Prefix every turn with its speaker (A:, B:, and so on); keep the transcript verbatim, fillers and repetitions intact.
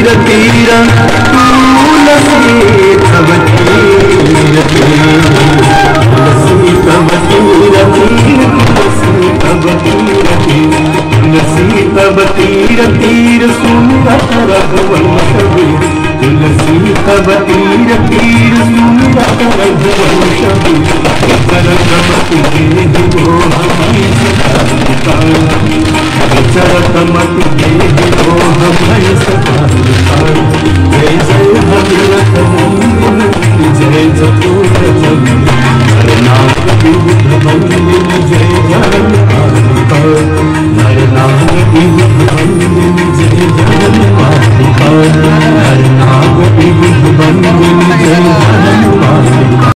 A: तीर तुलसी तब तीर तुलसी तब तीर तुलसी तब तीर तुलसी तब तीर तीर सुमिरत रघुवंश वीर तुलसी तब तीर तीर सुमिरत रघुवंश वीर चरतमति देहि मोह भय सदा चरतमति देहि मोह भय सदा